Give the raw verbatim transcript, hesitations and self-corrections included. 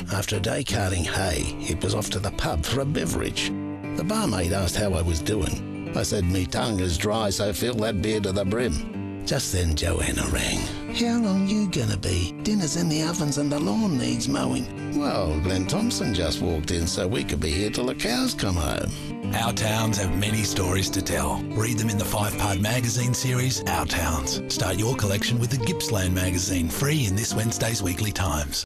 After a day carting hay, it was off to the pub for a beverage. The barmaid asked how I was doing. I said, "Me tongue is dry, so fill that beer to the brim." Just then Joanna rang. "How long you gonna be? Dinner's in the ovens and the lawn needs mowing." "Well, Glenn Thompson just walked in, so we could be here till the cows come home." Our towns have many stories to tell. Read them in the five-part magazine series, Our Towns. Start your collection with the Gippsland magazine, free in this Wednesday's Weekly Times.